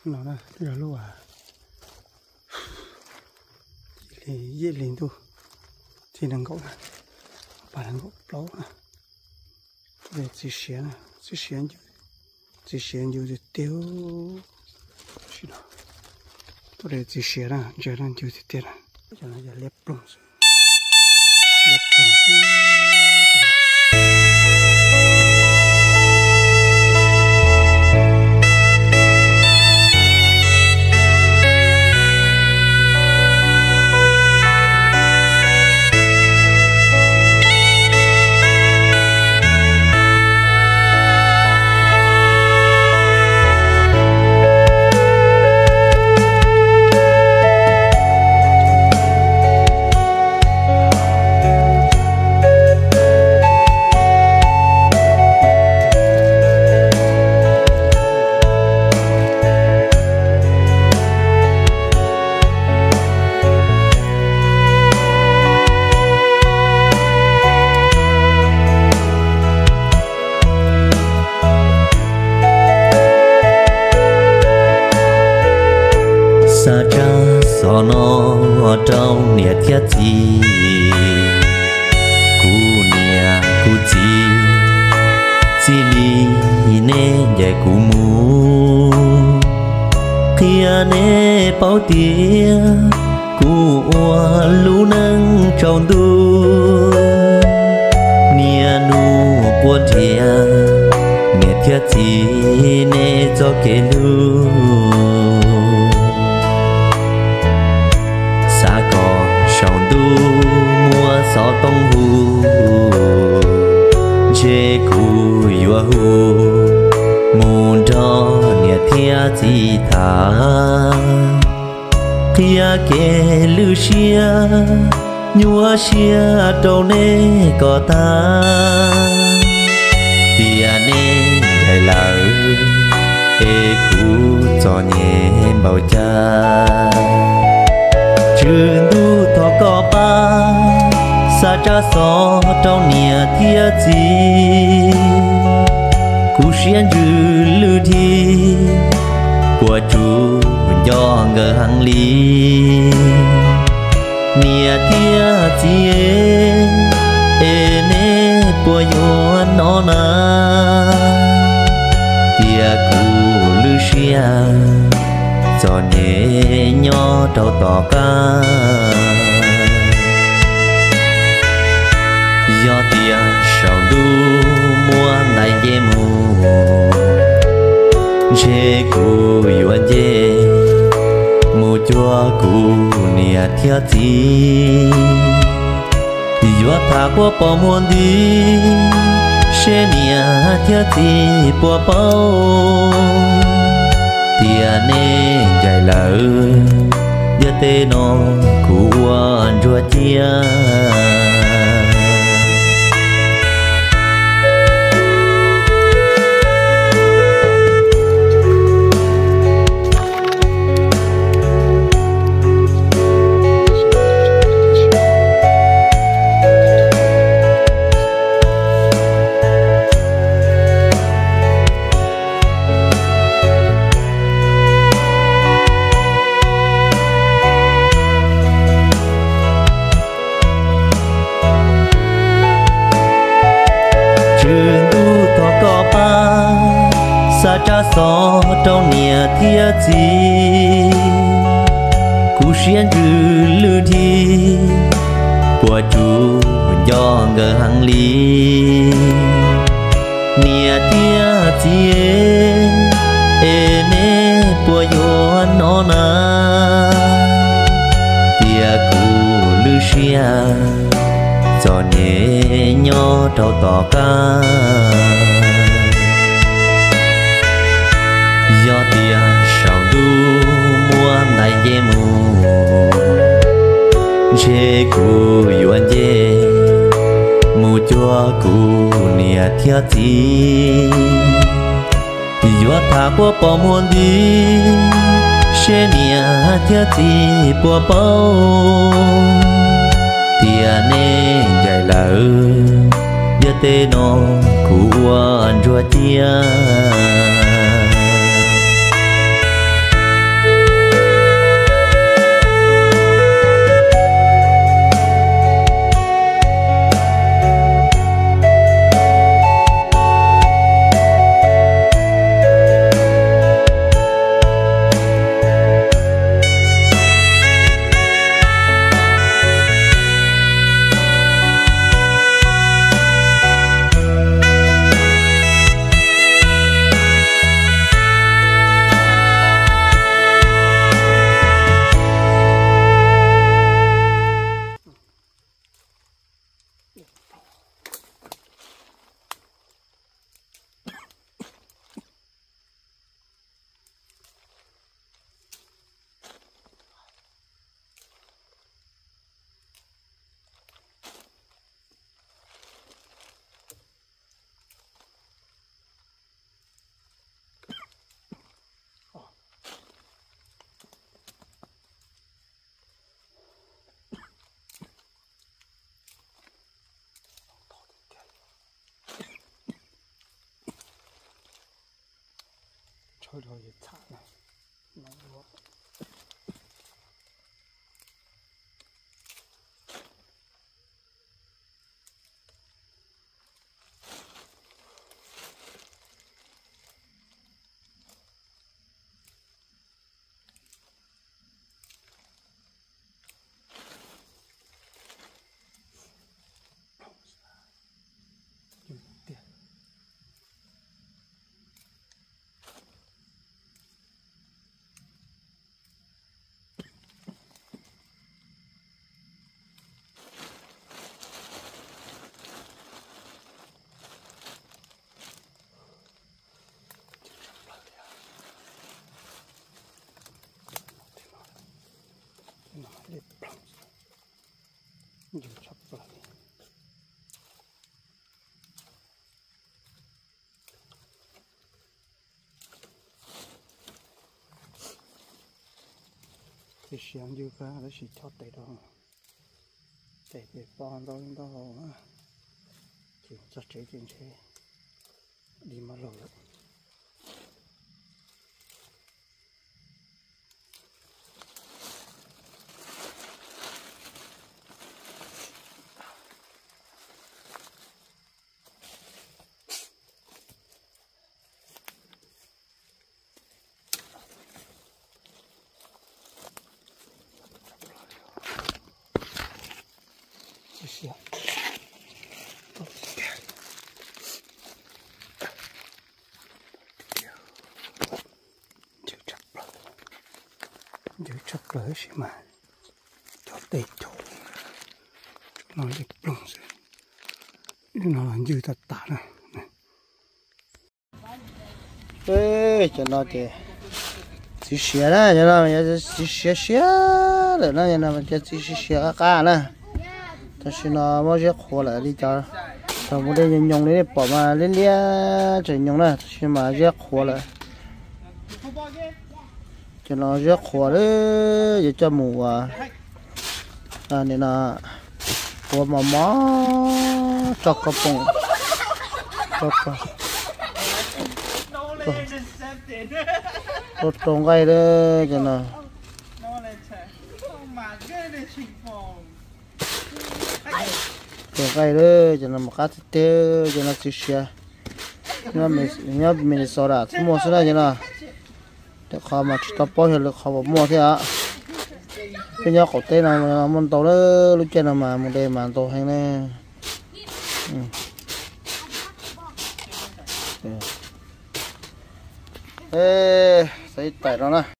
nó là giờ lúc thì dễ liền tu thì đừng có bà đừng có lâu nè về chỉ xén thì tiêu xí nào tôi để chỉ xén à giờ đang tiêu thì tiêu à giờ nó giờ lép lông sa cha so nó trong nia thiết gì cu nia cu chi li nè dạy cu mu kia nè bao tia cu oa lu nâng trong du nia nu bua tia nia thiết gì nè cho kê lu sao tông hu chế cu yua hu môn cho nia thia chi tha kia kê lư xia nhua xia đâu nê có ta tia nê đại lỡ ê cu cho nhẹ bao cha trường du thọ có ba sa cha so trong nia thia chi cu xiên dư lư thi của chú do ngờ hằng lý nia thia chi e nè của yo nó na tia cu lư xia cho nhẹ nhỏ trâu tỏ ca do tia sầu du mua đại dê mù chê cu yuan dê mù chua cu nia thia chi yuan thả qua bỏ muôn đi chê nia thia chi bỏ bao tia nê dài lỡ giờ tê nó cu uan chua chia sa cha so trong nia thia chi cu xiên dư lư thi của chú do ngờ hằng lý nia thia chi e nè của yo nó na tia cu lư xia cho nhẹ nhỏ trâu tỏ ca do tia sầu du mua đại dê mù chê cu yuan dê mù chua cu nia thia chi yuan thả qua bỏ muôn đi chê nia thia chi bỏ bao tia nê dài lỡ giờ tê nó cu uan chua chia chơi rồi thì thả này nó quá để plong nhiều chập lại thì sáng như cái nó chỉ cho tay đó tay để con đó thì rất chế trên xe đi mà lâu lắm Dạ. Giờ chắc là sẽ mà cho tê chỗ nó đẹp lắm rồi nó là như thật tạ này ê cho nó thì chỉ xé đó cho nó chỉ xé rồi nó cho nó chỉ xé cá nè ta xin nó mới sẽ khô lại đi cho sau một đêm nhung đấy bỏ mà lên lia trời nhung này xin mà sẽ khô lại cho nó rất khô đấy để cho mù nên là của mà mó cho cái bông cho trồng cây đấy cho nó trồng cây đấy cho nó một cái tê cho nó chịu xe mình sợ là thu mua cái này cho nó để khó mà tập bao nhiêu lực khó mà mua thế ạ bây giờ có tên nào mà muốn tàu đó lúc trên nào mà một đêm mà tàu hay nè ê thấy tại đó nè